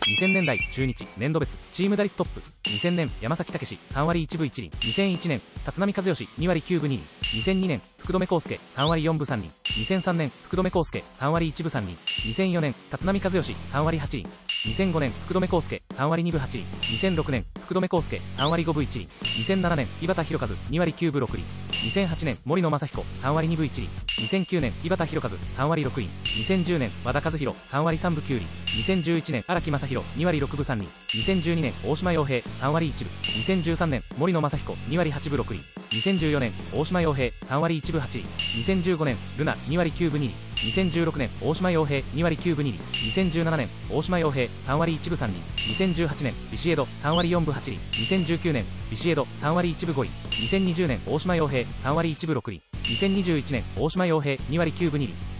2000年代中日年度別チーム打率トップ。2000年山崎武史3割1分1厘。2001年立浪和義2割9分2厘。2002年福留孝介3割4分3厘。2003年福留孝介3割1分3厘。2004年立浪和義3割8厘。2005年福留孝介3割2分8厘。2006年福留孝介3割5分1厘。2007年井端弘和2割9分6厘。2008年森野正彦3割2分1厘。2009年井端弘和3割6厘。2010年和田和弘3割3分9厘。2011年荒木正弘2割6分3厘。2012年大島洋平3割1分。2013年森野正彦2割8分6厘。2014年大島洋平3割1分8厘。2015年ルナ2割9分2厘。2016年大島洋平2割9分2厘。2017年大島洋平3割1分3厘。2018年ビシエド3割4分8厘。2019年ビシエド3割1分5厘。2020年大島洋平3割1分6厘。2021年大島洋平2割9分2厘。